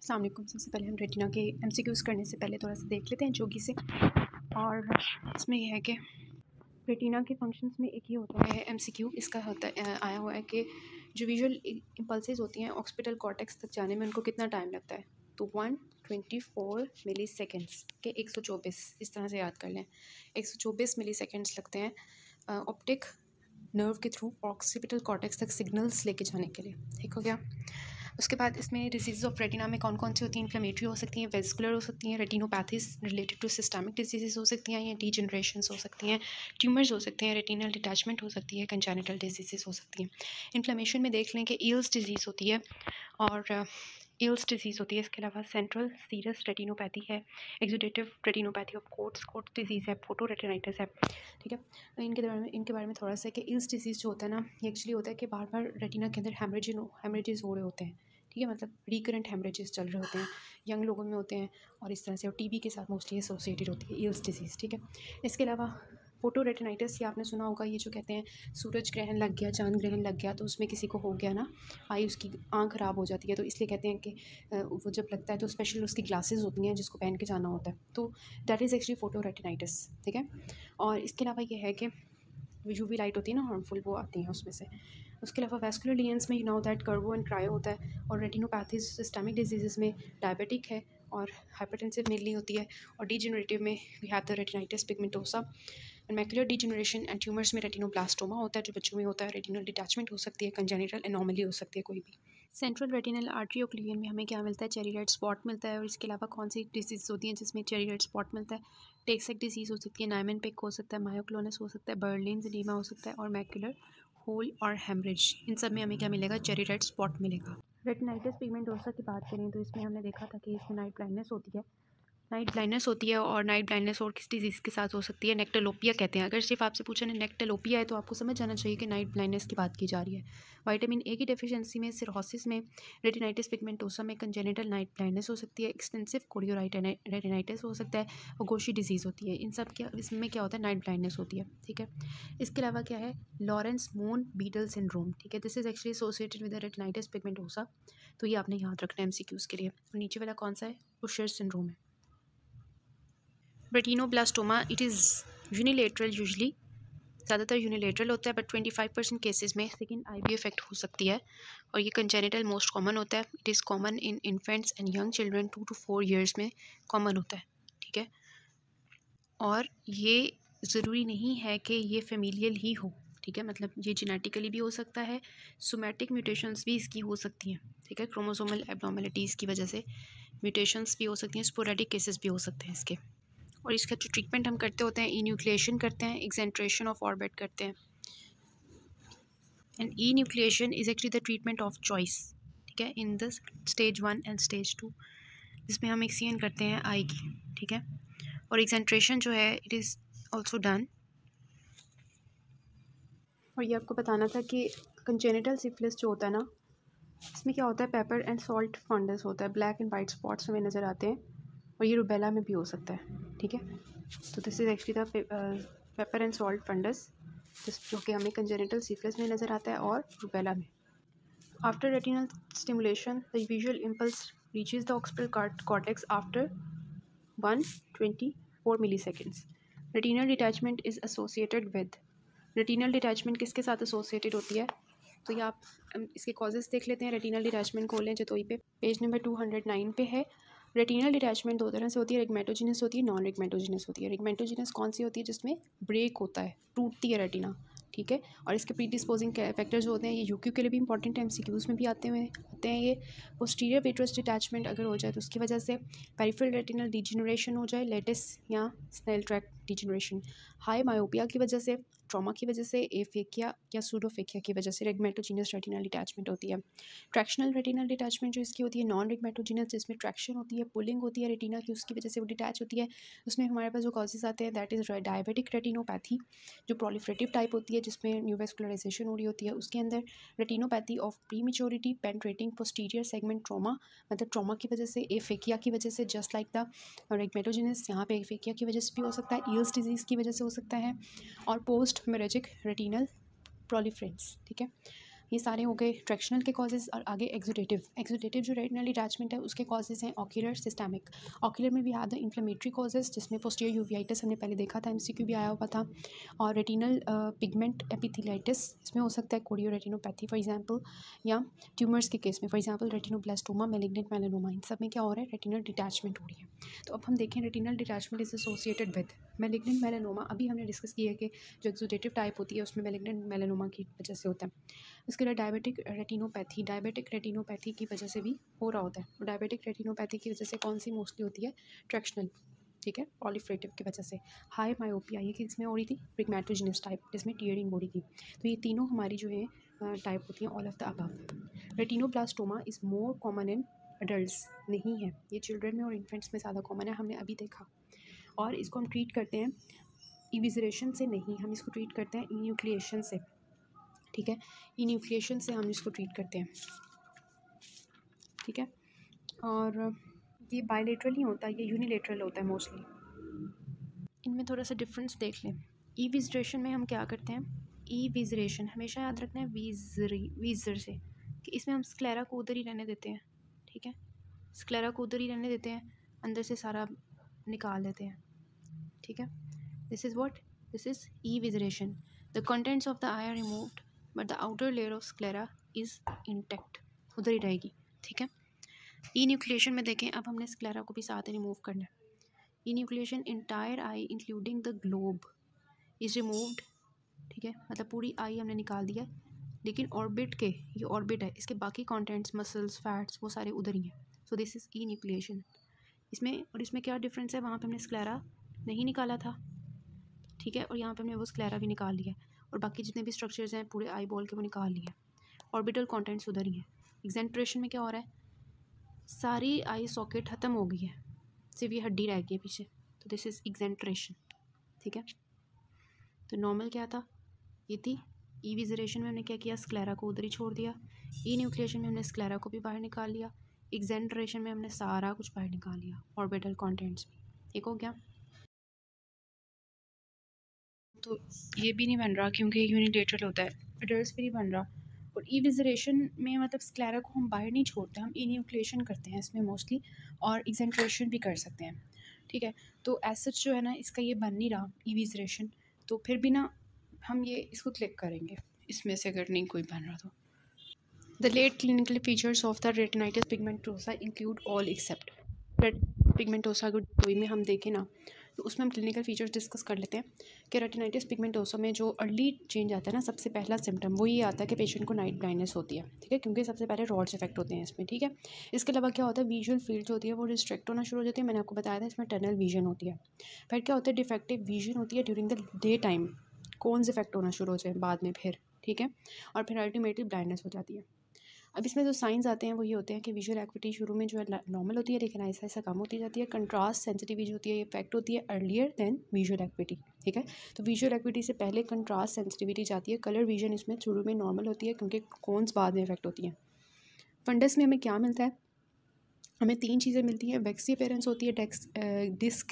अस्सलाम वालेकुम। सबसे पहले हम रेटिना के एमसीक्यूज़ करने से पहले थोड़ा सा देख लेते हैं जोगी से। और इसमें यह है कि रेटिना के फंक्शंस में एक ही होता है एमसीक्यू, इसका होता आया हुआ है कि जो विजुअल इम्पल्सेस होती हैं ऑक्सीपिटल कॉर्टेक्स तक जाने में उनको कितना टाइम लगता है। तो 124 मिली सेकेंड्स के 124 इस तरह से याद कर लें। 124 मिली सेकेंड्स लगते हैं ऑप्टिक नर्व के थ्रू ऑक्सीपिटल कॉर्टेक्स तक सिग्नल्स लेके जाने के लिए। ठीक हो गया। उसके बाद इसमें डिजीज़ ऑफ रेटिना में कौन कौन सी होती हैं। इन्फ्लेमेटरी हो सकती हैं, वेस्कुलर हो सकती हैं, retinopathies related to systemic disease हो सकती हैं, या डीजनरेशंस हो सकती हैं, ट्यूमर्स हो सकते हैं, रेटिनल डिटैचमेंट हो सकती है, कंजेनिटल डिजीज़ हो सकती हैं। इन्फ्लेमेशन में देख लें कि ईल्स डिजीज़ होती है और ईल्स डिजीज़ होती है। इसके अलावा सेंट्रल सीरस रेटिनोपैथी है, exudative retinopathy of Coats disease है, फोटो रेटिनाइटिस है। ठीक है। इनके बारे में थोड़ा सा कि ईल्स डिजीज़ जो होता है ना, ये एक्चुअली होता है कि बार बार रेटिना के अंदर हेमरेजेस हो रहे होते हैं। ठीक है, मतलब रिकरेंट हेमरेजेस चल रहे होते हैं, यंग लोगों में होते हैं और इस तरह से, और टीबी के साथ मोस्टली एसोसिएटेड होती है ईल्स डिजीज़। ठीक है। इसके अलावा फोटो रेटिनाइटिस, ये आपने सुना होगा, ये जो कहते हैं सूरज ग्रहण लग गया, चांद ग्रहण लग गया, तो उसमें किसी को हो गया ना, आई उसकी आँख ख़राब हो जाती है, तो इसलिए कहते हैं कि वो जब लगता है तो स्पेशल उसकी ग्लासेस होती हैं जिसको पहन के जाना होता है, तो that is actually photo retinitis. ठीक है। और इसके अलावा ये है कि यूवी लाइट होती है ना हार्मफुल, वो आती हैं उसमें से। उसके अलावा वेस्कुलर लियंस में you know that CRVO and CRAO होता है, और रेटिनोपैथीज सिस्टमिक डिजीज़ में डायबिटिक है और हाइपरटेंसिव मेनली होती है, और डीजनरेटिव में we have the retinitis pigmentosa and macular degeneration and tumours में रेटिनोब्लास्टोमा होता है जो बच्चों में होता है, रेटिनल डिटैचमेंट हो सकती है, कंजेनिटल एनोमली हो सकती है कोई भी। सेंट्रल रेटिनल आर्टरी ऑक्लूजन में हमें क्या मिलता है, चेरी रेड स्पॉट मिलता है। और इसके अलावा कौन सी डिजीज़ होती हैं जिसमें चेरी रेड स्पॉट मिलता है, टेक्सेक डिजीज़ हो सकती है, नाइमन पिक हो सकता है, मायोक्लोनस हो सकता है, बर्लिन्स एडीमा हो सकता है, और मैकुलर होल और हेमरेज, इन सब में हमें क्या मिलेगा, चेरी रेड स्पॉट मिलेगा। रेटिनाइटिस पिगमेंटोसा की बात करें तो इसमें हमने देखा था कि इसमें नाइट ब्लाइंडनेस होती है, और नाइट ब्लाइंडनेस और किस डिजीज़ के साथ हो सकती है, नेक्टलोपिया कहते हैं। अगर सिर्फ आपसे पूछा ना नेक्टलोपिया है तो आपको समझ जाना चाहिए कि नाइट ब्लाइंडनेस की बात की जा रही है। विटामिन ए की डेफिशिएंसी में, सिरोसिस में, रेटिनाइटिस पिगमेंटोसा में कंजेनिटल नाइट ब्लाइंडनेस हो सकती है, एक्सटेंसिव कोरियोराइट रेटिनाइटिस हो सकता है, और गोशी डिजीज़ होती है। इन सब क्या, इसमें क्या होता है, नाइट ब्लाइंडनेस होती है। ठीक है। इसके अलावा क्या है, लॉरेंस मून बीटल सिंड्रोम। ठीक है, this is actually associated with retinitis pigmentosa, तो ये आपने याद रखना है एमसीक्यूज़ के लिए। और नीचे वाला कौन सा है, उशर सिंड्रोम है। Retinoblastoma it is unilateral, usually ज़्यादातर यूनिलेटरल होता है, बट 25% केसेस में सेकेंड आई भी इफेक्ट हो सकती है, और ये कंजेनिटल मोस्ट कॉमन होता है। It is common in infants and young children 2 to 4 years में कॉमन होता है। ठीक है। और ये ज़रूरी नहीं है कि ये फेमिलियल ही हो। ठीक है, मतलब ये जेनेटिकली भी हो सकता है, सोमैटिक म्यूटेशंस भी इसकी हो सकती हैं। ठीक है, क्रोमोसोमल एब्नॉर्मेलिटीज़ की वजह से म्यूटेशंस भी हो सकती हैं, स्पोरेडिक केसेस भी हो सकते हैं इसके। और इसका जो ट्रीटमेंट हम करते होते हैं, इन्यूक्लिएशन करते हैं, एक्सेंट्रेशन ऑफ ऑर्बिट करते हैं, and enucleation is actually the treatment of choice. ठीक है, in the stage 1 and stage 2, जिसमें हम एक्सीएन करते हैं आई की। ठीक है। और एक्सेंट्रेशन जो है इट इज़ ऑल्सो डन। और ये आपको बताना था कि कंजेनिटल सिफिलिस जो होता है ना, इसमें क्या होता है, पेपर एंड सॉल्ट फंडस होता है, ब्लैक एंड वाइट स्पॉट्स हमें नज़र आते हैं, और ये रुबेला में भी हो सकता है। ठीक है। तो this is actually the pepper and salt fundus, जो कि हमें कंजेनिटल सिफिलिस में नज़र आता है और रुबेला में। After retinal stimulation the visual impulse reaches the occipital cortex after 124 milliseconds. Retinal detachment is associated with, retinal detachment किसके साथ एसोसिएटेड होती है, तो ये आप इसके कॉजेज़ देख लेते हैं। रेटिनल डिटैचमेंट खोलें जतोई पे, पेज नंबर 209 पे है। रेटिनल डिटैचमेंट दो तरह से होती है, रिग्मेटोजिनस होती है, नॉन रिग्मेटोजिनस होती है। रिग्मेटोजिनस कौन सी होती है, जिसमें ब्रेक होता है, टूटती है रेटिना। ठीक है। और इसके प्रीडिस्पोजिंग फैक्टर जो होते हैं, ये यूक्यू के लिए भी इंपॉर्टेंट है, एमसीक्यूज़ में भी आते हैं ये। पोस्टीरियर विट्रस डिटैचमेंट अगर हो जाए तो उसकी वजह से, पेरिफेरल रेटिनल डिजेनरेशन हो जाए, लेटिस या snail track degeneration, high myopia की वजह से, ट्रॉमा की वजह से, एफेकिया या सूडोफेकिया की वजह से रिग्मेटोजिनस रेटिनल डिटैचमेंट होती है। ट्रैक्शनल रेटिनल डिटैचमेंट जो इसकी होती है, नॉन रिग्मेटोजिनस, जिसमें ट्रैक्शन होती है, पुलिंग होती है रेटिना की, उसकी वजह से वो डिटैच होती है। उसमें हमारे पास जो कॉजेज आते हैं दैट इज़ डायबिटिक रेटिनोपैथी, जो प्रोलिफरेटिव टाइप होती है, जिसमें न्यूवेस्कुलराइजेशन हो रही होती है। उसके अंदर retinopathy of prematurity penetrating posterior segment trauma, मतलब ट्रॉमा की वजह से, एफेकिया की वजह से, जस्ट लाइक द रिग्मेटोजिनस, यहाँ पे एफेकिया की वजह से भी हो सकता है, ईल्स डिजीज़ की वजह से हो सकता है, और पोस्ट मैरेजिक रेटिनल प्रोलिफरेंस। ठीक है, ये सारे हो गए ट्रैक्शनल के कॉजेज़। और आगे एक्सुडेटिव जो रेटिनल डिटैचमेंट है उसके कॉजेज़ हैं ऑक्यूलर, सिस्टेमिक। ऑक्यूलर में भी आते हैं इन्फ्लेमेटरी कॉजेज़, जिसमें पोस्टीरियर यूवियाइटिस हमने पहले देखा था, एमसीक्यू भी आया हुआ था। और रेटिनल पिगमेंट एपिथेलाइटिस, इसमें हो सकता है कोरियोरेटिनोपैथी फॉर एग्जांपल, या ट्यूमर्स के केस में for example retinoblastoma, malignant melanoma, इन सब में क्या हो रहा है, रेटिनल डिटैचमेंट हो रही है। तो अब हम देखें retinal detachment is associated with malignant melanoma. अभी हमने डिस्कस किया है कि जो एक्सुडेटिव टाइप होती है उसमें मैलिग्नेंट मेलानोमा की वजह से होता है। इसके लिए डायबिटिक रेटिनोपैथी की वजह से भी हो रहा होता है। और डायबिटिक रेटिनोपैथी की वजह से कौन सी मोस्टली होती है, ट्रैक्शनल, ठीक है, प्रोलिफरेटिव की वजह से। हाई मायोपिया ये किसमें हो रही थी, पिगमेटोजेनस टाइप, जिसमें टीयरिंग हो रही थी। तो ये तीनों हमारी जो है टाइप होती हैं, all of the above. Retinoblastoma is more common in adults, नहीं है ये चिल्ड्रन में और इन्फेंट्स में ज़्यादा कॉमन है, हमने अभी देखा। और इसको हम ट्रीट करते हैं इविजरेशन से नहीं, हम इसको ट्रीट करते हैं इन्यूक्लिएशन से, ठीक है, इन्यूक्लिएशन से हम इसको ट्रीट करते हैं, ठीक है। और ये बायलेटरल ही होता है, ये यूनिलेटरल होता है मोस्टली। इनमें थोड़ा सा डिफरेंस देख लें। ईविजरेशन में हम क्या करते हैं, ईविजरेशन हमेशा याद रखना है वीजर से, कि इसमें हम स्क्लेरा को उधर ही रहने देते हैं, ठीक है, स्क्लेरा को उधर ही रहने देते हैं, अंदर से सारा निकाल देते हैं, ठीक है। This is what, this is evisceration. The contents of the eye are removed but the outer layer of sclera is intact, उधर ही रहेगी, ठीक है। इन्यूक्लिएशन में देखें, अब हमने स्क्लेरा को भी साथ रिमूव करना है। Enucleation entire eye including the globe is removed, ठीक है, मतलब पूरी आई हमने निकाल दिया, लेकिन ऑर्बिट के, ये ऑर्बिट है, इसके बाकी कंटेंट्स मसल्स फैट्स वो सारे उधर ही हैं। So this is enucleation. इसमें और इसमें क्या डिफरेंस है, वहाँ पे हमने स्क्लेरा नहीं निकाला था, ठीक है, और यहाँ पे हमने वो स्क्लेरा भी निकाल लिया, और बाकी जितने भी स्ट्रक्चर्स हैं पूरे आई बॉल के वो निकाल लिए, ऑर्बिटल कंटेंट्स उधर ही हैं। एक्सेंट्रेशन में क्या हो रहा है, सारी आई सॉकेट ख़त्म हो गई है, सिर्फ ये हड्डी रह गई है पीछे, तो दिस इज़ एक्सेंट्रेशन, ठीक है। तो नॉर्मल क्या था, ये थी। ईविजरेशन में हमने क्या किया, स्क्लेरा को उधर ही छोड़ दिया। इन्यूक्लिएशन में हमने स्क्लेरा को भी बाहर निकाल लिया। एक्सेंट्रेशन में हमने सारा कुछ बाहर निकाल लिया, ऑर्बिटल कंटेंट्स भी, ठीक हो गया। तो ये भी नहीं बन रहा क्योंकि यूनिलेटरल होता है, एडल्ट्स भी नहीं बन रहा। और इविजरेशन में मतलब स्क्लेरा को हम बाहर नहीं छोड़ते, हम इन्यूक्लिएशन करते हैं इसमें मोस्टली, और एक्सेंट्रेशन भी कर सकते हैं, ठीक है। तो एसच जो है ना, इसका ये बन नहीं रहा इविजरेशन, तो फिर भी ना हम ये इसको क्लिक करेंगे इसमें से, अगर नहीं कोई बन रहा तो। The late clinical features of the retinitis pigmentosa include all except pigmentosa. अगर कोई में हम देखें ना, तो उसमें हम क्लिनिकल फीचर्स डिस्कस कर लेते हैं कि रेटिनाइटिस पिगमेंटोसा में जो अर्ली चेंज आता है ना, सबसे पहला सिम्टम वो ये आता है कि पेशेंट को नाइट ब्लाइंडनेस होती है, ठीक है, क्योंकि सबसे पहले रॉड्स इफेक्ट होते हैं इसमें, ठीक है। इसके अलावा क्या होता है, विजुअल फील्ड जो होती है वो रिस्ट्रिक्ट होना शुरू हो जाती है, मैंने आपको बताया था इसमें टनल विजन होती है। फिर क्या होता है, डिफेक्टिव विजन होती है during the day time, cones affect होना शुरू हो जाए बाद में फिर, ठीक है, और फिर अल्टीमेटली ब्लाइंडनेस हो जाती है। अब इसमें जो साइंस आते हैं वो ये होते हैं कि विजुअल एक्टिविटी शुरू में जो है नॉर्मल होती है, लेकिन ऐसा ऐसा कम होती जाती है। कंट्रास्ट सेंसिटिविटी जो होती है ये इफेक्ट होती है अर्लियर देन विजुअल एक्टिविटी, ठीक है। तो विजुअल एक्टिविटी से पहले कंट्रास्ट सेंसिटिविटी जाती है। कलर विजन इसमें शुरू में नॉर्मल होती है क्योंकि कॉन्स बाद में इफेक्ट होती हैं। फंडस में हमें क्या मिलता है, हमें 3 चीज़ें मिलती हैं। वैक्सी अपीयरेंस होती है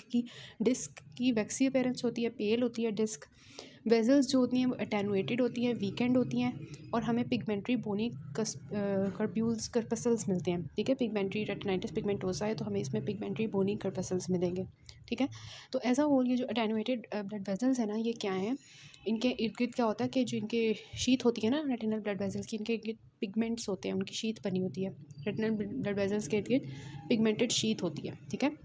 डिस्क की वैक्सी अपीयरेंस होती है, पेल होती है डिस्क। वेजल्स जो होती हैं वो अटेनुएटेड होती हैं, वीकेंड होती हैं, और हमें पिगमेंट्री बोनी कर्प्यूल्स कर्पसल्स मिलते हैं, ठीक है। पिगमेंट्री रेटिनाइटिस पिगमेंटोसा है तो हमें इसमें पिगमेंट्री बोनी कर्पसल्स मिलेंगे, ठीक है। तो ऐसा होल ये जो अटेनुएटेड ब्लड वेजल्स है ना, ये क्या है, इनके इर्द गिर्द क्या होता है कि जो इनके शीत होती है ना रेटिनल ब्लड वेजल्स की, इनके इर्द पिगमेंट्स होते हैं, उनकी शीत बनी होती है। रेटिनल ब्लड वेजल्स के इर्द गिर्द पिगमेंटेड शीत होती है, ठीक है।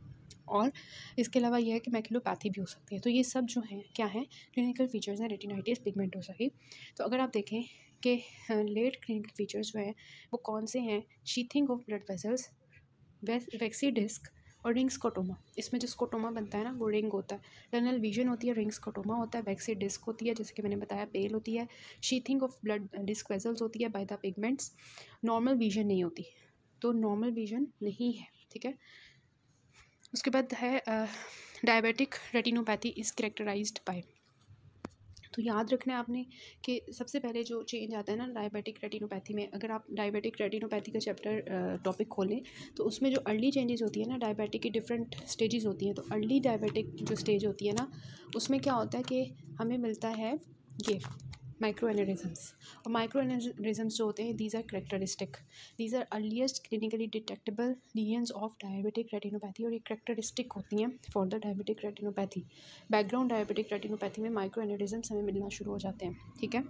और इसके अलावा यह है कि मैक्युलोपैथी भी हो सकती है। तो ये सब जो हैं क्या हैं, क्लिनिकल फीचर्स हैं रेटिनाइटिस पिगमेंटोसा की। तो अगर आप देखें कि लेट क्लिनिकल फीचर्स जो हैं वो कौन से हैं, sheathing of blood vessels, waxy disc और रिंग स्कोटोमा। इसमें जो स्कोटोमा बनता है ना वो रिंग होता है, टनल विजन होती है, रिंग स्कोटोमा होता है, वैक्सी डिस्क होती है जैसे कि मैंने बताया, पेल होती है, sheathing of blood disc vessels होती है by the pigments, normal vision नहीं होती, तो नॉर्मल विजन नहीं है, ठीक है। उसके बाद है diabetic retinopathy is characterised by. तो याद रखना है आपने कि सबसे पहले जो चेंज आता है ना डायबिटिक रेटिनोपैथी में, अगर आप डायबिटिक रेटिनोपैथी का चैप्टर टॉपिक खोलें तो उसमें जो अर्ली चेंजेस होती है ना, डायबिटिक की डिफरेंट स्टेजेस होती हैं। तो अर्ली डायबिटिक जो स्टेज होती है ना, उसमें क्या होता है कि हमें मिलता है ये माइक्रो एनेरिज्म्स। और माइक्रो एनेरिज्म्स जो होते हैं, these are characteristic, these are earliest clinically detectable lesions of diabetic retinopathy, और ये करेक्टरिस्टिक होती हैं for the diabetic retinopathy. Background diabetic retinopathy में माइक्रो एनेरिज्म्स हमें मिलना शुरू हो जाते हैं, ठीक है।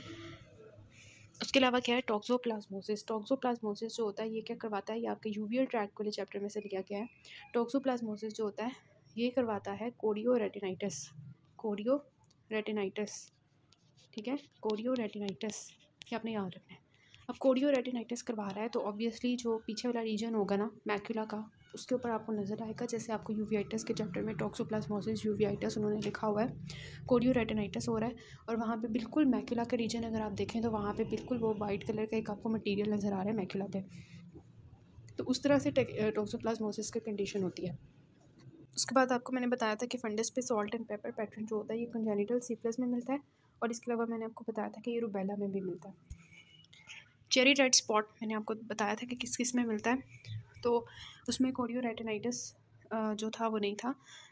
उसके अलावा क्या है, टॉक्सोप्लाज्मोसिस। टॉक्सोप्लाज्मोसिस जो होता है ये क्या करवाता है, ये आपके यूवियल ट्रैक्ट वाले चैप्टर में से लिया गया है। टॉक्सोप्लाज्मोसिस जो होता है ये करवाता है कोरियोरेटिनाइटिस, कोरियोरेटिनाइटिस, ठीक है, कोरियोरेटिनाइटिस, ये आपने याद रखना है। अब कोरियोरेटिनाइटिस करवा रहा है तो ऑब्वियसली जो पीछे वाला रीजन होगा ना मैक्यूला का, उसके ऊपर आपको नज़र आएगा, जैसे आपको यूवियाइटिस के चैप्टर में टॉक्सोप्लाज्मोसिस यूवियाइटिस उन्होंने लिखा हुआ है, कोरियोरेटिनाइटिस हो रहा है। और वहाँ पे बिल्कुल मैक्यूला का रीजन अगर आप देखें तो वहाँ पे बिल्कुल वो वाइट कलर का एक आपको मटीरियल नज़र आ रहा है मैक्यूला पे, तो उस तरह से टॉक्सोप्लाज्मोसिस की कंडीशन होती है। उसके बाद आपको मैंने बताया था कि फंडस पे सॉल्ट एंड पेपर पैटर्न जो होता है ये कंजेनिटल सिफिलिस में मिलता है, और इसके अलावा मैंने आपको बताया था कि ये रूबेला में भी मिलता है। चेरी रेड स्पॉट मैंने आपको बताया था कि किस किस में मिलता है, तो उसमें कोरियोरेटिनाइटिस जो था वो नहीं था,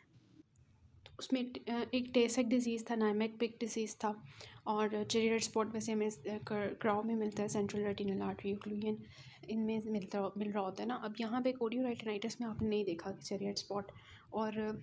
उसमें एक टेसेक डिजीज़ था, नाइमेक पिक डिजीज़ था, और चेरी रेड स्पॉट वैसे हमें क्राउ में मिलता है, सेंट्रल रेटिनल आर्टरी ओक्लूजन इनमें मिल रहा होता है ना। अब यहाँ पे कोरियोरेटिनाइटिस में आपने नहीं देखा चेरी रेड स्पॉट, और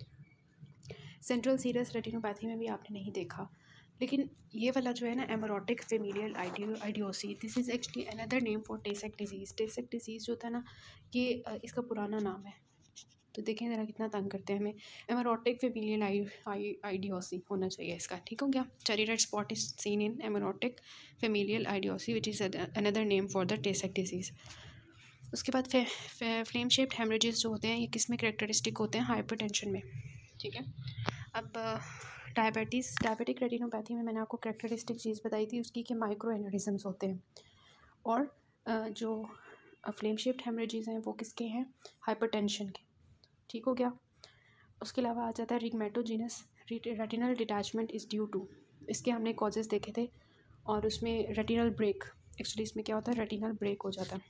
सेंट्रल सीरस रेटिनोपैथी में भी आपने नहीं देखा। लेकिन ये वाला जो है ना amaurotic familial idiocy, this is actually another name for Tay Sachs disease. Tay Sachs disease जो था ना ये इसका पुराना नाम है, तो देखें ज़रा कितना तंग करते हैं हमें। एमरोटिक फेमिलियल आइडियोसी होना चाहिए इसका, ठीक हो गया। Cherry red spot is seen in amaurotic familial idiocy which is another name for the Tay Sachs disease. उसके बाद फ्लेम शेप्ड हेमरेजेस जो होते हैं ये किस में करेक्टरिस्टिक होते हैं, हाइपरटेंशन में, ठीक है। अब डायबिटिक रेटिनोपैथी में मैंने आपको करेक्टरिस्टिक चीज़ बताई थी उसकी कि माइक्रो एनेरिज्म्स होते हैं, और जो फ्लेम शेप्ड हेमरेजेस हैं वो किसके हैं, हाइपरटेंशन के, ठीक हो गया। उसके अलावा आ जाता है rhegmatogenous retinal detachment is due to, इसके हमने कॉजेज़ देखे थे, और उसमें रेटिनल ब्रेक, एक्चुअली इसमें क्या होता है, रेटिनल ब्रेक हो जाता है,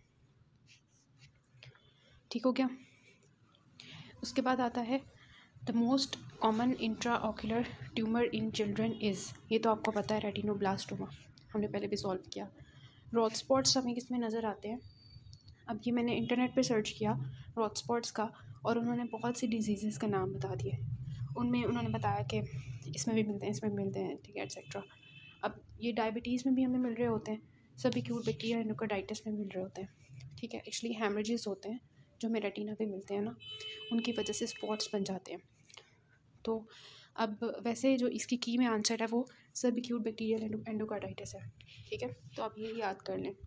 ठीक हो गया। उसके बाद आता है the most common intraocular tumour in children is, ये तो आपको पता है, रेटिनोब्लास्टोमा, हमने पहले भी सॉल्व किया। रॉड स्पॉट्स हमें किस में नज़र आते हैं, अब ये मैंने इंटरनेट पे सर्च किया रॉड स्पॉट्स का, और उन्होंने बहुत सी डिजीज़ का नाम बता दिए, उनमें उन्होंने बताया कि इसमें भी मिलते हैं, इसमें मिलते हैं, ठीक है, एट्सेट्रा। अब ये डायबिटीज़ में भी हमें मिल रहे होते हैं, सभी क्यूट बैक्टीरिया एंडोकार्डाइटिस में मिल रहे होते हैं, ठीक है। एक्चुअली हेमरेजेस होते हैं जो हमें रेटिना पे मिलते हैं ना, उनकी वजह से स्पॉट्स बन जाते हैं। तो अब वैसे जो इसकी की में आंसर है वो सब एक्यूट बैक्टीरियल एंडोकार्डाइटिस है, ठीक है, तो आप ये याद कर लें।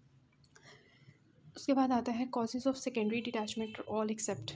उसके बाद आता है causes of secondary detachment all except.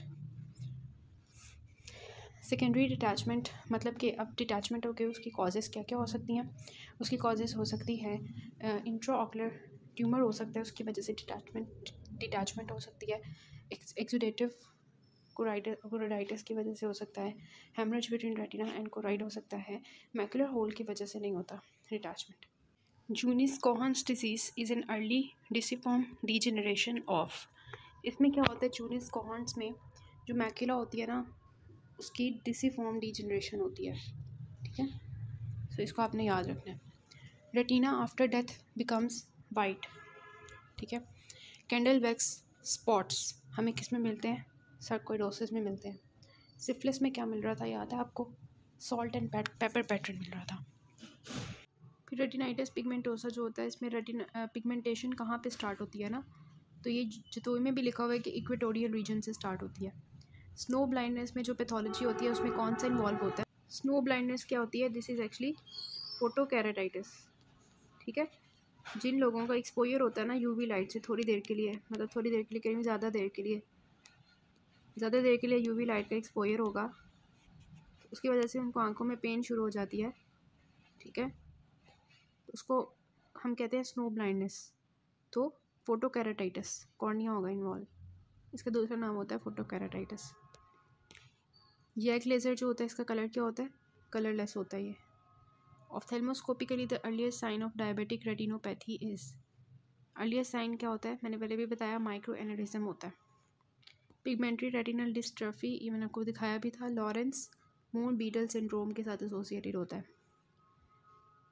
Secondary detachment मतलब कि अब डिटैचमेंट हो गई, उसकी कॉजेज़ क्या क्या हो सकती हैं, उसकी कॉजेज़ हो सकती है इंट्राऑक्यूलर ट्यूमर हो सकता है, उसकी वजह से डिटैचमेंट हो सकती है, एक्सुडेटिव कोराइडाइटिस की वजह से हो सकता है, haemorrhage between retina and choroid हो सकता है, मैकुलर होल की वजह से नहीं होता detachment. Junius Kuhnt's disease is an early disciform degeneration of, इसमें क्या होता है, जूनिस कोहन्स में जो मैकुला होती है ना उसकी डिसिफॉर्म डीजेनरेशन होती है, ठीक है, सो इसको आपने याद रखना है। Retina after death becomes white, ठीक है। कैंडल वैक्स स्पॉट्स हमें किस में मिलते हैं, सर्कोइडोसिस में मिलते हैं। सिफिलिस में क्या मिल रहा था, याद है आपको, सॉल्ट एंड पेपर पैटर्न मिल रहा था। फिर रेटिनाइटिस पिगमेंटोसा जो होता है, इसमें रेटिना पिगमेंटेशन कहाँ पे स्टार्ट होती है ना, तो ये जतोई में भी लिखा हुआ है कि इक्वेटोरियल रीजन से स्टार्ट होती है। स्नो ब्लाइंडनेस में जो पैथोलॉजी होती है उसमें कौन सा इन्वॉल्व होता है, स्नो ब्लाइंडनेस क्या होती है, दिस इज़ एक्चुअली फोटोकेराटाइटिस, ठीक है। जिन लोगों का एक्सपोजर होता है ना यूवी लाइट से थोड़ी देर के लिए, मतलब थोड़ी देर के लिए कहीं ज़्यादा देर के लिए यूवी लाइट का एक्सपोजर होगा, तो उसकी वजह से उनको आंखों में पेन शुरू हो जाती है, ठीक है, तो उसको हम कहते हैं स्नो ब्लाइंडनेस। तो फोटोकेराटाइटिस कॉर्निया होगा इन्वॉल्व, इसका दूसरा नाम होता है फोटोकेराटाइटिस। जैक लेज़र जो होता है इसका कलर क्या होता है, कलरलेस होता है ये। Ophthalmoscopically the earliest sign of diabetic retinopathy is, earliest sign क्या होता है, मैंने पहले भी बताया, माइक्रो एनेरिज्म होता है। पिगमेंटरी रेटिनल डिस्ट्रॉफी ये मैंने आपको दिखाया भी था, लॉरेंस मून बीटल सिंड्रोम के साथ एसोसिएटेड होता है।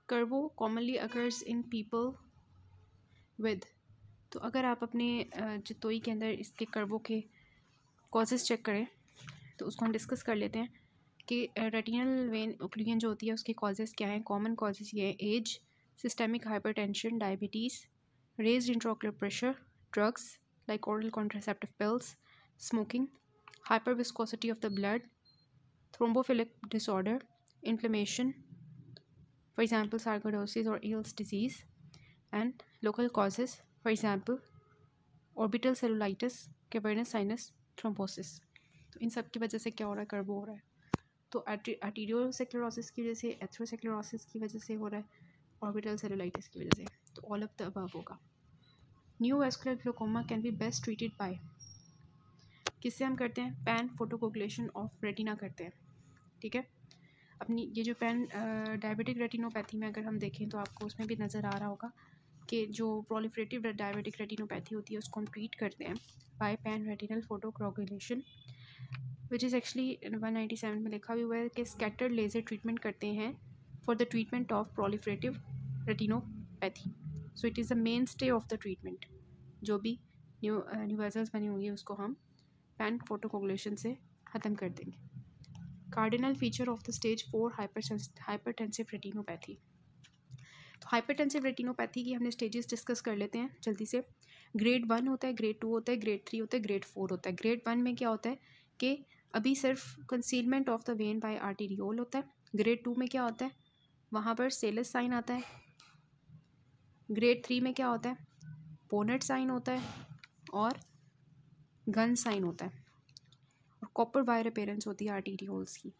CRVO commonly occurs in people with, तो अगर आप अपने चितोई के अंदर इसके कर्वो के कॉजेज़ चेक करें तो उसको हम डिस्कस कर लेते हैं कि रेटिनल वेन ओक्लूजन जो होती है उसके कॉजेज़ क्या हैं। कॉमन कॉजेज़ ये हैं age, systemic hypertension, diabetes, raised intraocular pressure, drugs like oral contraceptive pills, smoking, hyper viscosity of the blood, thrombophilic disorder, inflammation for example sarcoidosis or Ehlers disease, and local causes for example orbital cellulitis, cavernous sinus thrombosis। तो इन सब की वजह से क्या हो रहा है, कर्वो हो रहा है। तो आर्टीरियोस्क्लेरोसिस की वजह से, एथेरोस्क्लेरोसिस की वजह से हो रहा है, ऑर्बिटल सेलुलाइटिस की वजह से, तो ऑल ऑफ द अबव होगा। Neovascular glaucoma can be best treated by, किससे हम करते हैं, पैन फोटोकोगुलेशन ऑफ रेटिना करते हैं। ठीक है, अपनी ये जो पैन डायबिटिक रेटिनोपैथी में अगर हम देखें तो आपको उसमें भी नज़र आ रहा होगा कि जो प्रोलिफरेटिव डायबिटिक रेटिनोपैथी होती है उसको हम ट्रीट करते हैं by pan retinal photocoagulation, which is actually 197 में लिखा भी हुआ है कि स्कैटर्ड लेज़र ट्रीटमेंट करते हैं for the treatment of proliferative retinopathy. So it is the mainstay of the treatment. जो भी न्यू वेसल्स बनी होंगी उसको हम पैन फोटोकोगुलेशन से ख़त्म कर देंगे। Cardinal feature of the stage 4 hypertensive retinopathy. तो हाइपरटेंसिव रेटिनोपैथी की हमने स्टेजेस डिस्कस कर लेते हैं जल्दी से। ग्रेड 1 होता है, ग्रेड 2 होता है, ग्रेड 3 होता है, ग्रेड 4 होता है। ग्रेड 1 में क्या होता है कि अभी सिर्फ concealment of the vein by arteriole होता है। ग्रेड 2 में क्या होता है, वहाँ पर सेलस साइन आता है। ग्रेड 3 में क्या होता है, पोनेट साइन होता है और गन साइन होता है, और कॉपर वायर अपेयरेंस होती है आर्टीरियोल्स की।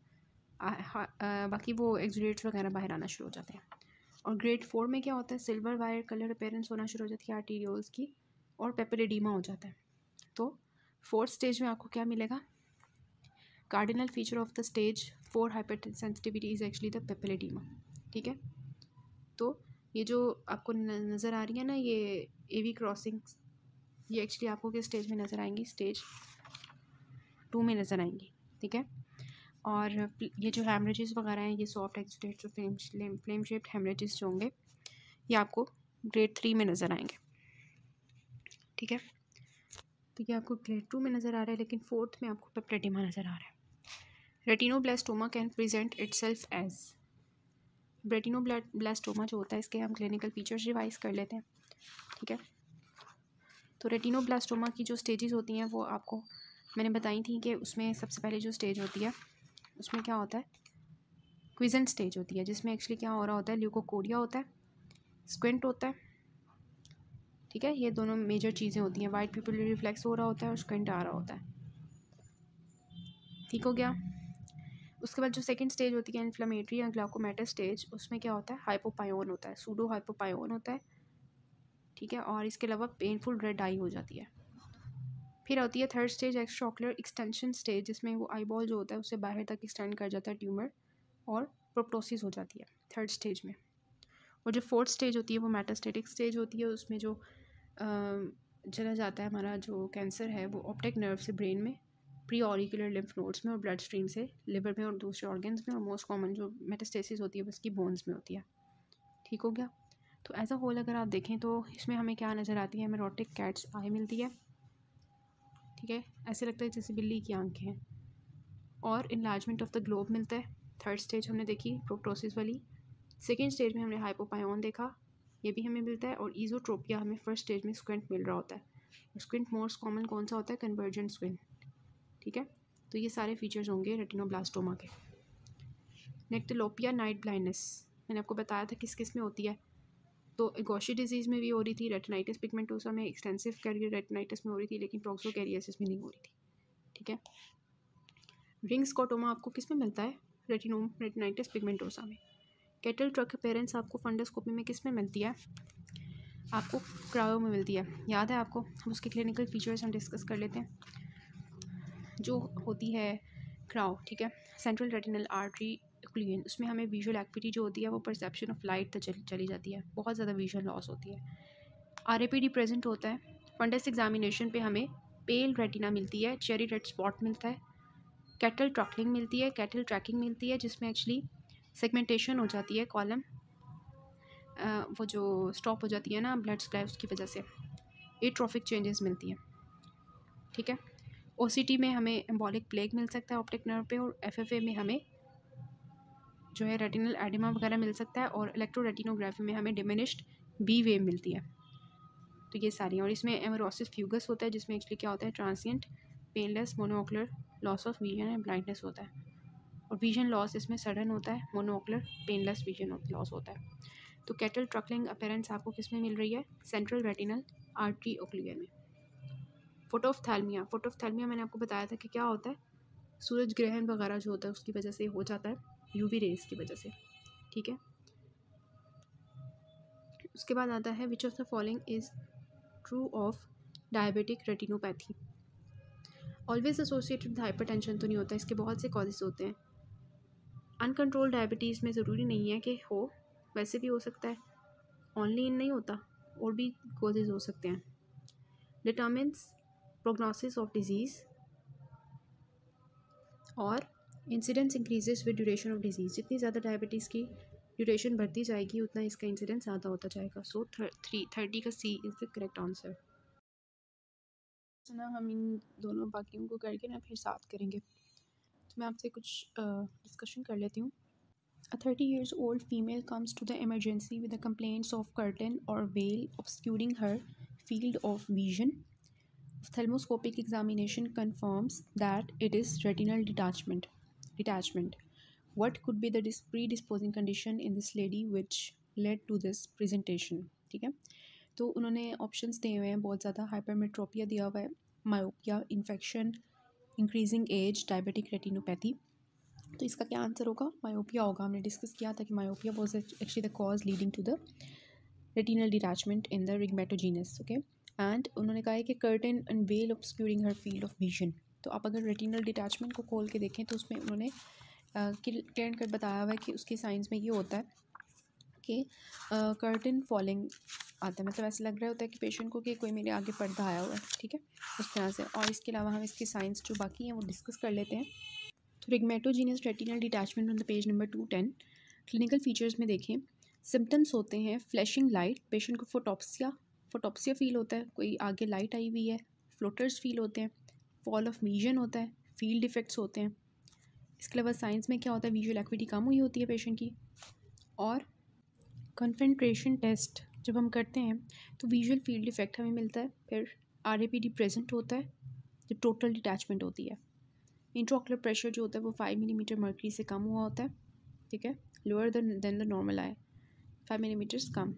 बाकी वो एक्सुडेट्स वगैरह बाहर आना शुरू हो जाते हैं। और ग्रेड 4 में क्या होता है, सिल्वर वायर कलर अपेयरेंस होना शुरू हो जाती है आर्टीरियोल्स की, और पेपिलिडीमा हो जाता है। तो 4th स्टेज में आपको क्या मिलेगा, cardinal feature of the stage 4 hyper sensitivity is actually the papilloedema. ठीक है, तो ये जो आपको नज़र आ रही है ना ये एवी क्रॉसिंग, ये एक्चुअली आपको किस स्टेज में नज़र आएंगी, स्टेज 2 में नज़र आएंगी। ठीक है, और ये जो हेमरेजेस वगैरह हैं, ये सॉफ्ट एक्सुडेट जो फ्लेम शेप्ड हेमरेजेस जो होंगे ये आपको ग्रेड 3 में नज़र आएंगे। ठीक है, तो ये आपको ग्रेड 2 में नज़र आ रहा है, लेकिन 4th में आपको पेपिलिडीमा नज़र आ रहा है। Retinoblastoma can present itself as, retinoblastoma जो होता है इसके हम क्लिनिकल फीचर्स रिवाइज कर लेते हैं। ठीक है, तो रेटिनोब्लास्टोमा की जो स्टेजेस होती हैं वो आपको मैंने बताई थी कि उसमें सबसे पहले जो स्टेज होती है उसमें क्या होता है, क्विजेंट स्टेज होती है, जिसमें एक्चुअली क्या हो रहा होता है, ल्यूकोकोरिया होता है, स्क्विंट होता है। ठीक है, ये दोनों मेजर चीज़ें होती हैं, वाइट पिपुलरी रिफ्लेक्स हो रहा होता है और स्क्विंट आ रहा होता है। ठीक हो गया। उसके बाद जो सेकंड स्टेज होती है इन्फ्लेमेटरी या ग्लाइकोमेटस स्टेज, उसमें क्या होता है, हाइपोपायोन होता है, सूडो हाइपोपायोन होता है। ठीक है, और इसके अलावा पेनफुल रेड आई हो जाती है। फिर होती है third stage extraocular extension stage, जिसमें वो आईबॉल जो होता है उससे बाहर तक एक्सटेंड कर जाता है ट्यूमर, और प्रोप्टोसिस हो जाती है थर्ड स्टेज में। और जो 4th स्टेज होती है वो मेटास्टेटिक स्टेज होती है, उसमें जो चला जाता है हमारा जो कैंसर है वो ऑप्टिक नर्व से ब्रेन में, प्री ऑरिकुलर लिम्फ नोड्स में और ब्लड स्ट्रीम से लिवर में और दूसरे ऑर्गन्स में, और मोस्ट कॉमन जो मेटास्टेसिस होती है उसकी बोन्स में होती है। ठीक हो गया। तो एज अ होल अगर आप देखें तो इसमें हमें क्या नज़र आती है, हमें रोटिक कैट्स आई मिलती है। ठीक है, ऐसे लगता है जैसे बिल्ली की आंखें हैं, और इनलार्जमेंट ऑफ द ग्लोब मिलता है। थर्ड स्टेज हमने देखी प्रोप्टोसिस वाली। सेकेंड स्टेज में हमने हाइपोपायोन देखा, ये भी हमें मिलता है, और ईजोट्रोपिया हमें फर्स्ट स्टेज में स्क्विंट मिल रहा होता है। और स्क्विंट मोस्ट कॉमन कौन सा होता है, कन्वर्जेंट स्क्विंट। ठीक है, तो ये सारे फीचर्स होंगे रेटिनोब्लास्टोमा के। नेक्टोलोपिया नाइट ब्लाइंडनेस मैंने आपको बताया था किस किस में होती है, तो गॉशी डिजीज़ में भी हो रही थी, रेटिनाइटिस पिगमेंटोसा में, एक्सटेंसिव कैरियर रेटिनाइटिस में हो रही थी, लेकिन टॉक्सोकैरियोसिस में नहीं हो रही थी। ठीक है, रिंग स्कॉटोमा आपको किस में मिलता है, रेटिनाइटिस पिगमेंटोसा में। कैटल ट्रक अपेयरेंस आपको फंडोस्कोपी में किस में मिलती है, आपको क्रायो में मिलती है। याद है आपको, उसके क्लिनिकल फीचर्स हम डिस्कस कर लेते हैं। जो होती है क्रायो, ठीक है, सेंट्रल रेटिनल आर्टरी ओक्लूजन, उसमें हमें विजुअल एक्टिविटी जो होती है वो परसेप्शन ऑफ लाइट तक चली जाती है, बहुत ज़्यादा विजुअल लॉस होती है। RAPD प्रेजेंट होता है। फंडस एग्जामिनेशन पे हमें पेल रेटिना मिलती है, चेरी रेड स्पॉट मिलता है, कैटल ट्रैकिंग मिलती है, कैटल ट्रैकिंग मिलती है, जिसमें एक्चुअली सेगमेंटेशन हो जाती है कॉलम वो जो स्टॉप हो जाती है ना ब्लड सप्लाई, उसकी वजह से एट्रोफिक चेंजेस मिलती हैं, ठीक है। ओसीटी में हमें एम्बॉलिक प्लेग मिल सकता है ऑप्टिक नर्व पे, और एफएफए में हमें जो है रेटिनल एडिमा वगैरह मिल सकता है, और इलेक्ट्रोरेटिनोग्राफी में हमें डिमिनिश्ड बी वेव मिलती है। तो ये सारी हैं, और इसमें एमरोसिस फ्यूगस होता है जिसमें एक्चुअली क्या होता है, transient painless monocular loss of vision and blindness होता है, और विजन लॉस इसमें सडन होता है, मोनोऑकुलर पेनलेस विजन लॉस होता है। तो कैटल ट्रकलिंग अपीयरेंस आपको किस में मिल रही है, सेंट्रल रेटिनल आर्टरी ओक्लियर में। फोटोफ्थैल्मिया, फोटोफ्थैल्मिया मैंने आपको बताया था कि क्या होता है, सूरज ग्रहण वगैरह जो होता है उसकी वजह से हो जाता है, यूवी रेज की वजह से, ठीक है। उसके बाद आता है which of the following is true of diabetic retinopathy. Always associated with hypertension तो नहीं होता, इसके बहुत से कॉजेज होते हैं। अनकंट्रोल डायबिटीज़ में ज़रूरी नहीं है कि हो, वैसे भी हो सकता है, ओनली इन नहीं होता, और भी कॉजेज हो सकते हैं। डिटर्मिन्स प्रोग्नोसिस ऑफ डिजीज़, और incidence increases with duration of disease. जितनी ज़्यादा डायबिटीज़ की ड्यूरेशन बढ़ती जाएगी उतना इसका इंसिडेंस ज़्यादा होता जाएगा। सो 30 का C is the correct answer. ना हम इन दोनों बाकियों को करके ना फिर साथ करेंगे। तो मैं आपसे कुछ डिस्कशन कर लेती हूँ। A 30 years old female comes to the emergency with the complaints of curtain or veil obscuring her field of vision. Ophthalmoscopic examination confirms that it is retinal detachment. What could be the predisposing condition in this lady which led to this presentation? ठीक है, तो उन्होंने options दिए हुए हैं बहुत ज़्यादा। Hypermetropia दिया हुआ है, myopia, infection, increasing age, diabetic retinopathy. तो इसका क्या आंसर होगा, मायोपिया होगा। हमने डिस्कस किया था कि myopia was actually the cause leading to the retinal detachment in the rhegmatogenous, okay. And उन्होंने कहा है कि curtain and veil obscuring her field of vision. तो आप अगर रेटिनल डिटैचमेंट को खोल के देखें तो उसमें उन्होंने क्लियर कर बताया हुआ है कि उसकी साइंस में ये होता है कि कर्टेन फॉलिंग आता है, मतलब ऐसा लग रहा होता है कि पेशेंट को कि कोई मेरे आगे पर्दा आया हुआ है, ठीक है, उस तरह से। और इसके अलावा हम इसकी साइंस जो बाकी हैं वो डिस्कस कर लेते हैं। तो rhegmatogenous retinal detachment on the page number 210 clinical features में देखें, सिम्टम्स होते हैं फ्लैशिंग लाइट, पेशेंट को फोटोप्सिया फील होता है, कोई आगे लाइट आई हुई है, फ्लोटर्स फील होते हैं, फॉल ऑफ विजन होता है, फील्ड इफेक्ट्स होते हैं। इसके अलावा साइंस में क्या होता है, विजुअल एक्टिविटी कम हुई होती है पेशेंट की, और कॉन्सेंट्रेशन टेस्ट जब हम करते हैं तो विजुअल फील्ड इफेक्ट हमें मिलता है। फिर RAPD प्रेजेंट होता है जब टोटल डिटैचमेंट होती है। इंट्राओकुलर प्रेशर जो होता है वो 5 मिलीमीटर मर्करी से कम हुआ होता है, ठीक है, lower than the normal eye, 5 millimetres कम।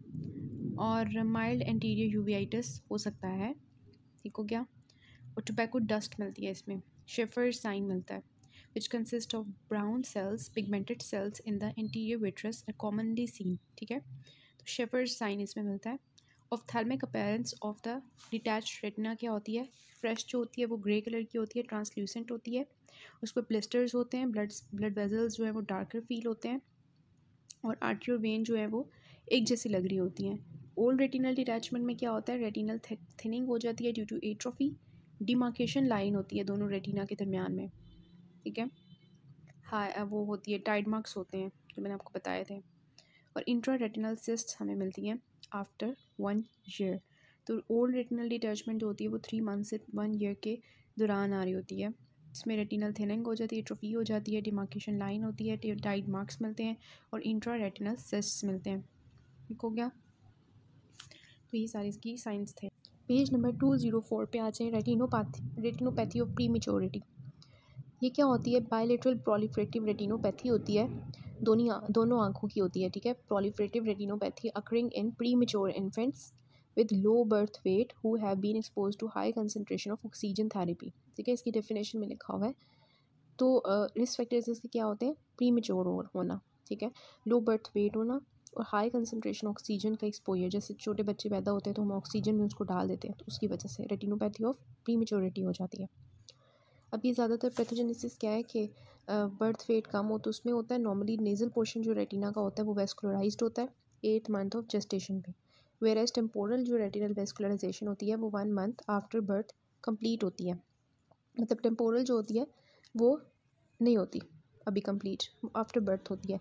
और माइल्ड एंटीरियर यूवेइटिस हो सकता है, ठीक हो गया। और टोबैको डस्ट मिलती है इसमें। शेफर साइन मिलता है which consist of brown cells, pigmented cells in the interior vitreous are commonly seen, ठीक है। तो शेफर साइन इसमें मिलता है। Ophthalmic appearance of the detached retina क्या होती है, फ्रेश जो होती है वो ग्रे कलर की होती है, ट्रांसल्यूसेंट होती है, उस पर ब्लिस्टर्स होते हैं, ब्लड वेजल्स जो है वो डार्कर फील होते हैं, और आर्टरी और वेन जो है वो एक जैसी लग रही होती हैं। ओल्ड रेटिनल डिटैचमेंट में क्या होता है, रेटिनल थिनिंग हो जाती है due to atrophy, demarcation line होती है दोनों रेटिना के दरमियान में, ठीक है। हाँ, वो होती है, टाइड मार्क्स होते हैं जो मैंने आपको बताए थे। और इंट्रा रेटिनल सिस्ट हमें मिलती हैं आफ्टर 1 ईयर। तो ओल्ड रेटिनल डिटैचमेंट जो होती है वो 3 मंथ से 1 ईयर के दौरान आ रही होती है। इसमें रेटिनल थिनिंग हो जाती है, एट्रोफी हो जाती है, डिमार्केशन लाइन होती है, टाइड मार्क्स मिलते हैं, और इंट्रा रेटिनल सिस्ट्स मिलते हैं, ठीक हो गया। तो ये सारी इसकी साइंस थे। पेज नंबर 204 पे आ जाए, रेटिनोपैथी ऑफ प्रीमेच्योरिटी। ये क्या होती है, बायलेटरल प्रोलिफरेटिव रेटिनोपैथी होती है, दोनों आंखों की होती है, ठीक है। Proliferative retinopathy occurring in premature infants with low birth weight who have been expose to high concentration of oxygen therapy, ठीक है। इसकी डेफिनेशन में लिखा हुआ है। तो रिस्क फैक्टर्स इसके क्या होते हैं, प्रीमेच्योर होना, ठीक है, लो बर्थ वेट होना, और हाई कंसनट्रेशन ऑक्सीजन का एक्सपोजर। जैसे छोटे बच्चे पैदा होते हैं तो हम ऑक्सीजन में उसको डाल देते हैं, तो उसकी वजह से रेटिनोपैथी ऑफ प्रीमेच्योरिटी हो जाती है। अब ये ज़्यादातर पैथोजेनेसिस क्या है कि बर्थ वेट कम हो तो उसमें होता है। नॉर्मली नेज़ल पोर्शन जो रेटिना का होता है वो वेस्कुलराइज्ड होता है 8th मंथ ऑफ जेस्टेशन पे, वेयरएज टेम्पोरल जो रेटिनल वेस्कुलराइजेशन होती है वो 1 मंथ आफ्टर बर्थ कंप्लीट होती है। मतलब टेम्पोरल जो होती है वो नहीं होती अभी कंप्लीट, आफ्टर बर्थ होती है।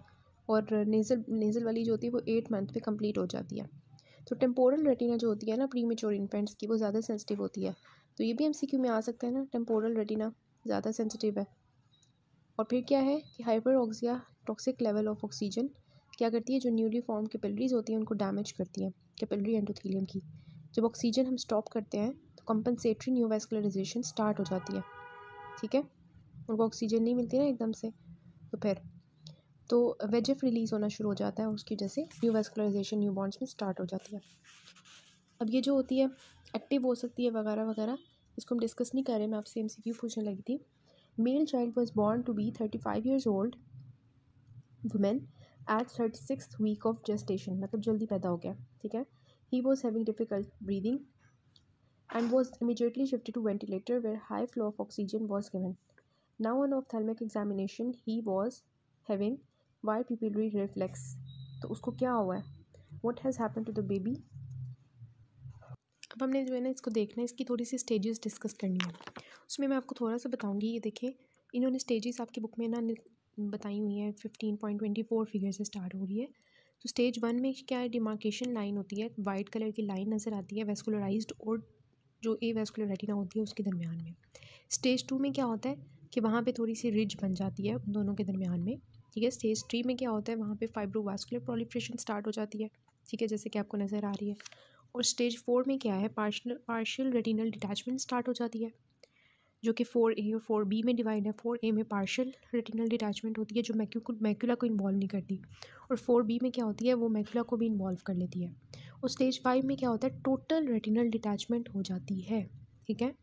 और नेज़ल वाली जो होती है वो 8 मंथ पे कंप्लीट हो जाती है। तो टेम्पोरल रेटिना जो होती है ना प्री मेच्योर इन्फेंट्स की, वो ज़्यादा सेंसिटिव होती है। तो ये भी एमसीक्यू में आ सकता है ना, टेम्पोरल रेटिना ज़्यादा सेंसिटिव है। और फिर क्या है कि hyperoxia toxic level of oxygen क्या करती है, जो न्यूली फॉर्म कैपिलरीज होती हैं उनको डैमेज करती हैं, कैपिलरी एंडोथेलियम की। जब ऑक्सीजन हम स्टॉप करते हैं तो कंपनसेटरी न्यूवास्कुलराइजेशन स्टार्ट हो जाती है, ठीक है। उनको ऑक्सीजन नहीं मिलती ना एकदम से, तो फिर तो वेजेफ रिलीज़ होना शुरू हो जाता है और उसकी वजह से न्यूवास्कुलराइजेशन न्यूबॉर्न्स में स्टार्ट हो जाती है। अब ये जो होती है एक्टिव हो सकती है वगैरह वगैरह, इसको हम डिस्कस नहीं कर रहे, मैं आपसे एमसीक्यू पूछने लगी थी। Male child was born to be 35 years old, women at 36th week of gestation, मतलब जल्दी पैदा हो गया, ठीक है। He was having difficult breathing and was immediately shifted to ventilator where high flow of oxygen was given. Now on ophthalmic examination he was having bipupillary reflex. तो उसको क्या हुआ है, what has happened to the baby? अब हमने जो है ना इसको देखना है, इसकी थोड़ी सी स्टेजेस डिस्कस करनी है। उसमें मैं आपको थोड़ा सा बताऊंगी। ये देखें, इन्होंने स्टेजेस आपकी बुक में ना बताई हुई हैं, 15.24 फिगर से स्टार्ट हो रही है। तो स्टेज 1 में क्या है, डिमार्केशन लाइन होती है, वाइट कलर की लाइन नज़र आती है वेस्कुलराइज्ड और जो ए वेस्कुलर रेटिना होती है उसके दरमियान में। स्टेज 2 में क्या होता है कि वहाँ पे थोड़ी सी रिज बन जाती है उन दोनों के दरमियान में, ठीक है। स्टेज 3 में क्या होता है, वहाँ पे फाइब्रोवास्कुलर प्रोलिफरेशन स्टार्ट हो जाती है, ठीक है, जैसे कि आपको नज़र आ रही है। और स्टेज 4 में क्या है, पार्शियल रेटिनल डिटैचमेंट स्टार्ट हो जाती है, जो कि 4A और 4B में डिवाइड है। 4A में पार्शियल रेटिनल डिटैचमेंट होती है जो मैक्यूला को इन्वॉल्व नहीं करती, और 4B में क्या होती है, वो मैक्यूला को भी इन्वॉल्व कर लेती है। और स्टेज 5 में क्या होता है, टोटल रेटिनल डिटैचमेंट हो जाती है, ठीक है।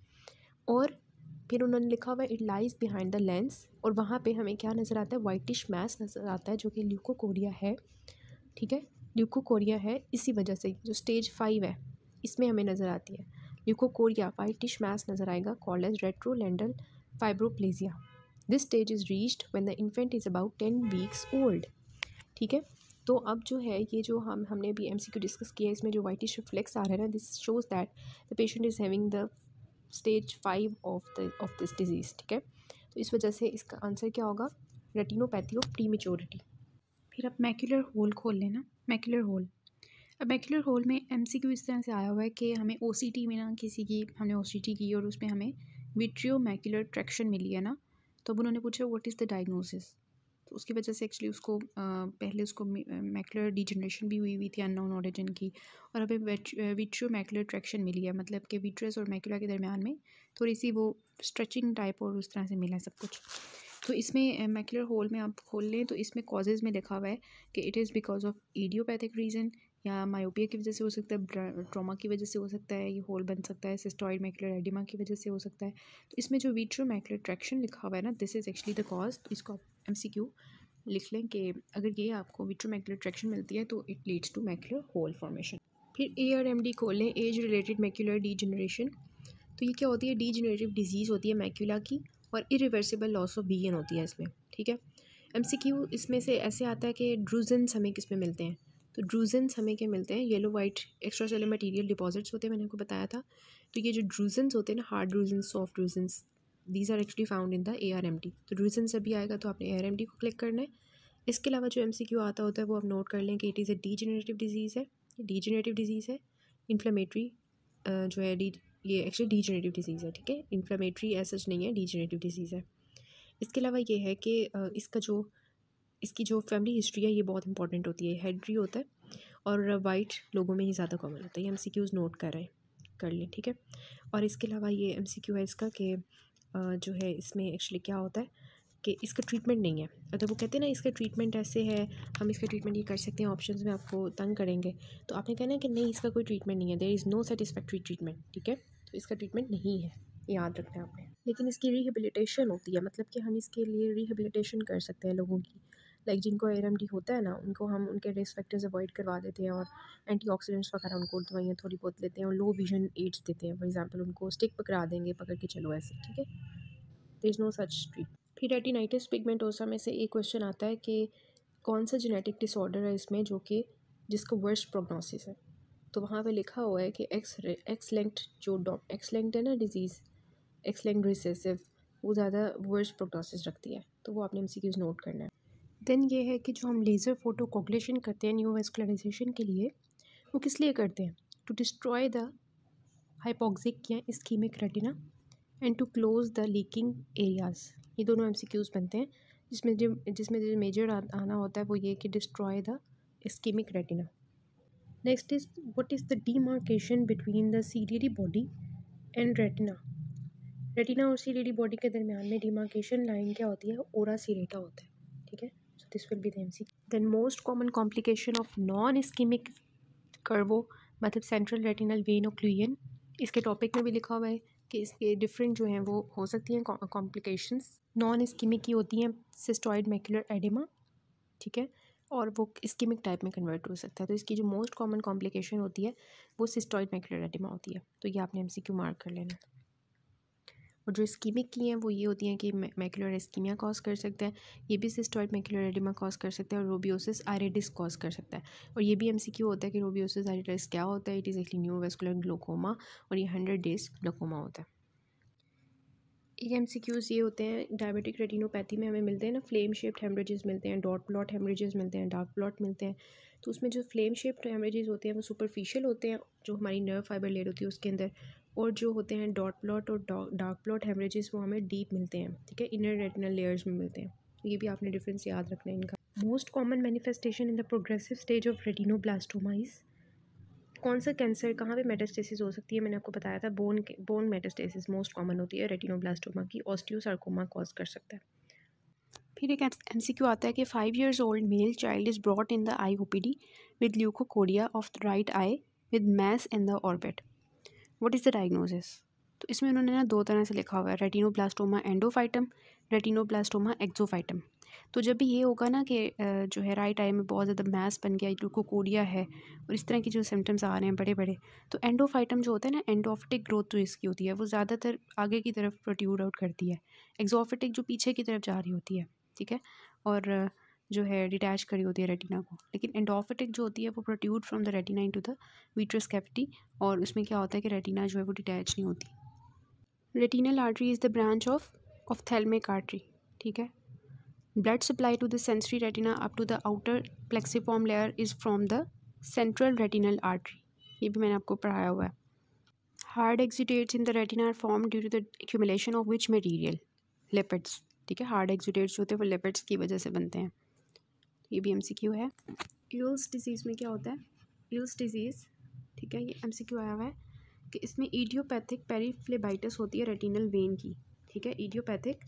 और फिर उन्होंने लिखा हुआ है it lies behind the lens, और वहाँ पे हमें क्या नज़र आता है, वाइटिश मैस नज़र आता है जो कि ल्यूकोकोरिया है, ठीक है। ल्यूकोकोरिया है, इसी वजह से जो स्टेज 5 है इसमें हमें नज़र आती है ल्यूकोकोरिया, वाइटिश मैस नज़र आएगा, called as retrolental fibroplasia. This stage is reached when the infant is about 10 weeks old, ठीक है। तो अब जो है ये जो हमने अभी एमसीक्यू डिस्कस किया है, इसमें जो वाइटिश रिफ्लेक्स आ रहा है ना, this shows that the patient is having the stage 5 of this disease, ठीक है। तो इस वजह से इसका आंसर क्या होगा, रेटिनोपैथी ऑफ प्रीमेच्योरिटी। फिर अब मैक्यूलर होल खोल लेना, मैक्यूलर होल। अब मैक्यूलर होल में एमसीक्यू इस तरह से आया हुआ है कि हमें ओसीटी में ना किसी की हमने ओसीटी की और उसमें हमें विट्रियो मैक्यूलर ट्रैक्शन मिली है ना, तो अब उन्होंने पूछा व्हाट इज़ द डायग्नोसिस। तो उसकी वजह से एक्चुअली उसको पहले उसको मैक्यूलर डिजनरेशन भी हुई थी अननोन ऑरिजिन की, और अभी विट्रियो मैक्यूलर ट्रैक्शन मिली है, मतलब कि विट्रियस और मैक्यूला के दरमियान में थोड़ी सी वो स्ट्रेचिंग टाइप और उस तरह से मिला है सब कुछ। तो इसमें मैक्यूलर होल में आप खोल लें तो इसमें कॉजेज़ में लिखा हुआ है कि it is because of idiopathic reason, या मायोपिया की वजह से हो सकता है, ट्रॉमा की वजह से हो सकता है, ये होल बन सकता है, सिस्टॉइड मैक्यूलर एडिमा की वजह से हो सकता है। तो इसमें जो विट्रियो मैक्यूलर ट्रैक्शन लिखा हुआ है ना, this is actually the cause. तो इसको आप एमसीक्यू लिख लें कि अगर ये आपको विट्रियो मैक्यूलर ट्रैक्शन मिलती है तो it leads to macular hole formation. फिर ARMD खोल लें, एज रिलेटेड मैक्यूलर डीजनरेशन। तो ये क्या होती है, डीजनरेटिव डिजीज़ होती है मैक्यूला की, और इरिवर्सिबल लॉस ऑफ विजन होती है इसमें, ठीक है। एमसीक्यू इसमें से ऐसे आता है कि ड्रूजेंस हमें किस में मिलते हैं, तो ड्रूजेंस हमें क्या मिलते हैं, yellow white extracellular material deposits होते हैं, मैंने आपको बताया था। तो ये जो ड्रूजेंस होते हैं ना, hard drusen, soft drusen, these are actually found in the ARMD। तो ड्रूजेंस अभी आएगा तो आपने ARMD को क्लिक करना है। इसके अलावा जो एमसीक्यू आता होता है वो आप नोट कर लें कि it is a degenerative disease है, डीजनरेटिव डिजीज़ है, इन्फ्लेमेटरी जो है ये एक्चुअली डीजनरेटिव डिजीज़ है, ठीक है। इन्फ्लेमेटरी ऐसा नहीं है, डीजनरेटिव डिजीज़ है। इसके अलावा ये है कि इसकी जो फैमिली हिस्ट्री है ये बहुत इंपॉर्टेंट होती है, हेरिडिटरी होता है और वाइट लोगों में ही ज़्यादा कॉमन होता है। ये एमसीक्यूज़ नोट कर लें, ठीक है। और इसके अलावा ये एमसीक्यू है इसका कि जो है इसमें एक्चुअली क्या होता है कि इसका ट्रीटमेंट नहीं है, अगर वो कहते हैं ना इसका ट्रीटमेंट ऐसे है, हम इसका ट्रीटमेंट ये कर सकते हैं, ऑप्शंस में आपको तंग करेंगे, तो आपने कहना है कि नहीं इसका कोई ट्रीटमेंट नहीं है, there is no satisfactory treatment, ठीक है। तो इसका ट्रीटमेंट नहीं है, याद रखना है आपने। लेकिन इसकी रिहेबिलिटेशन होती है, मतलब कि हम इसके लिए रिहेबिलिटेशन कर सकते हैं लोगों की, लाइक जिनको ARMD होता है ना, उनको हम उनके रिस्क फैक्टर्स अवॉइड करवा देते हैं और एंटीऑक्सीडेंट्स वगैरह उनको दवाइयाँ थोड़ी बहुत देते हैं और लो विजन एड्स देते हैं, फॉर एग्जांपल उनको स्टिक पकड़ा देंगे, पकड़ के चलो ऐसे, ठीक है। There is no such treatment. फिर रेटिनाइटिस पिगमेंटोसा में से एक क्वेश्चन आता है कि कौन सा जेनेटिक डिसऑर्डर है इसमें जो कि जिसको वर्स्ट प्रोग्नोसिस है। तो वहाँ पे लिखा हुआ है कि एक्स लिंक्ड है ना डिजीज़, एक्स लिंक्ड रिसेसिव, वो ज़्यादा वर्स्ट प्रोग्नोसिस रखती है, तो वो आपने एमसीक्यूज़ नोट करना है। देन ये है कि जो हम लेज़र फोटो कोगुलेशन करते हैं न्यूरोवास्कुलराइजेशन के लिए, वो किस लिए करते हैं? टू डिस्ट्रॉय द हाइपोक्सिक या ischaemic retina and to close the leaking areas. ये दोनों एमसीक्यूज़ बनते हैं जिसमें जो मेजर आना होता है वो ये कि destroy the ischaemic retina. Next is what is the demarcation between the ciliary body and retina. Retina और सीलियरी बॉडी के दरमियान में डीमार्केशन लाइन क्या होती है? ओरा सीरेटा होता है, ठीक है। So this will be the MCQ. Then most common complication of non ischaemic CRVO मतलब सेंट्रल रेटिनल वेन ओक्लूजन, इसके टॉपिक में भी लिखा हुआ है कि इसके डिफरेंट जो हैं वो हो सकती हैं कॉम्प्लिकेशंस। नॉन इस्कीमिक की होती हैं सिस्टॉइड मैकुलर एडेमा, ठीक है, और वो इस्कीमिक टाइप में कन्वर्ट हो सकता है। तो इसकी जो मोस्ट कॉमन कॉम्प्लिकेशन होती है वो सिस्टॉइड मैकुलर एडेमा होती है। तो ये आपने एमसीक्यू मार्क कर लेना। और जो इस्कीमिक की हैं वो ये होती हैं कि मैकुलर इस्कीमिया कॉज कर सकता है, ये भी सिस्टॉइड मैकुलर एडेमा कॉज कर सकता है, और रोबियोसिस आइरिडिस कॉज कर सकता है। और ये भी एमसीक्यू होता है कि रोबियोसिस आइरिडिस क्या होता है? It is actually neurovascular glaucoma, और ये 100 डेज ग्लोकोमा होता है। एक एमसीक्यूज़ ये होते हैं डायबिटिक रेटिनोपैथी में हमें मिलते हैं ना, फ्लेम शेप्ड हेमरेजेस मिलते हैं, डॉट प्लॉट हेमरेजेस मिलते हैं, डार्क प्लॉट मिलते हैं। तो उसमें जो फ्लेम शेप्ड हेमरेजेस होते हैं वो सुपरफिशियल होते हैं जो हमारी नर्व फाइबर लेयर होती है उसके अंदर, और जो होते हैं डॉट प्लॉट और डार्क प्लॉट हेमरेजेस वो हमें डीप मिलते हैं, ठीक है, इनर रेटिनल लेयर्स में मिलते हैं। तो ये भी आपने डिफरेंस याद रखना है इनका। Most common manifestation in the progressive stage of retinoblastoma is, कौन सा कैंसर कहाँ पे मेटास्टेसिस हो सकती है? मैंने आपको बताया था बोन मेटास्टेसिस मोस्ट कॉमन होती है रेटिनोब्लास्टोमा की, ऑस्टियोसार्कोमा कॉज कर सकता है। फिर एक एमसीक्यू आता है कि 5 years old male child is brought in the eye OPD with leukocoria of the right eye with mass in the orbit, what is the diagnosis? तो इसमें उन्होंने ना दो तरह से लिखा हुआ है, रेटिनोब्लास्टोमा एंडोफाइटम, रेटिनोब्लास्टोमा एक्सोफाइटम। तो जब भी ये होगा ना कि जो है राइट आई में बहुत ज़्यादा मैस बन गया, ल्यूकोकोरिया है और इस तरह की जो सिम्टम्स आ रहे हैं बड़े बड़े, तो एंडोफाइटम जो होता है ना, एंडोफिटिक ग्रोथ जो इसकी होती है वो ज़्यादातर आगे की तरफ प्रोट्यूड आउट करती है, एक्सोफिटिक जो पीछे की तरफ जा रही होती है, ठीक है, और जो है डिटैच करी होती है रेटिना को। लेकिन एंडोफिटिक जो होती है वो protrude from the retina into the vitreous cavity, और उसमें क्या होता है कि रेटिना जो है वो डिटैच नहीं होती। Retinal artery is the branch of ophthalmic artery, ठीक है। Blood supply to the sensory retina up to the outer plexiform layer is from the central retinal artery, ये भी मैंने आपको पढ़ाया हुआ है। Hard exudates in the retina are formed due to the accumulation of which material? Lipids, ठीक है, hard exudates जो होते हैं वो लिपिड्स की वजह से बनते हैं। ये भी एमसीक्यू है। इल्स डिजीज़ में क्या होता है? इल्स डिजीज़, ठीक है, ये एमसीक्यू आया हुआ है कि इसमें इडियोपैथिक पेरीफ्लेबाइटिस होती है रेटिनल वेन की, ठीक है, इडियोपैथिक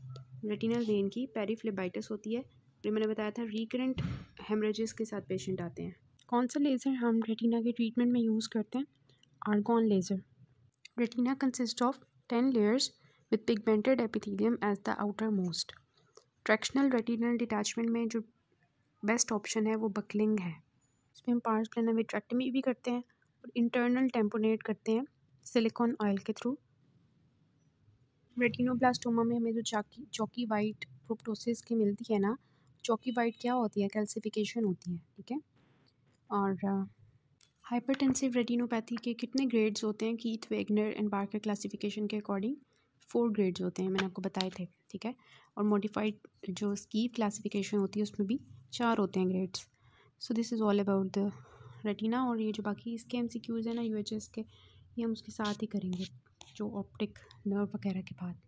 रेटिनल वेन की पेरीफ्लेबाइटिस होती है। फिर मैंने बताया था रिकरेंट हेमरेजेस के साथ पेशेंट आते हैं। कौन सा लेज़र हम रेटिना के ट्रीटमेंट में यूज़ करते हैं? Argon laser. Retina consist of 10 layers with pigmented epithelium as the outermost. Tractional retinal detachment में जो बेस्ट ऑप्शन है वो बकलिंग है। इसमें हम पार्स प्लानर विट्रेक्टमी भी करते हैं और इंटरनल टेम्पोनेट करते हैं सिलिकॉन ऑयल के थ्रू। रेटिनोब्लास्टोमा में हमें जो चौकी वाइट प्रोप्टोसिस की मिलती है ना, चौकी वाइट क्या होती है? कैल्सिफिकेशन होती है, ठीक है। और हाइपरटेंसिव रेटिनोपैथी के कितने ग्रेड्स होते हैं? Keith Wagener and Barker classification के अकॉर्डिंग 4 ग्रेड्स होते हैं, मैंने आपको बताए थे, ठीक है। और मॉडिफाइड जो स्कीव क्लासिफिकेशन होती है उसमें भी 4 होते हैं grades. So this is all about the retina. और ये जो बाकी इसके एमसीक्यूज़ हैं ना यूएचएस के, ये हम उसके साथ ही करेंगे जो ऑप्टिक नर्व वगैरह के बाद।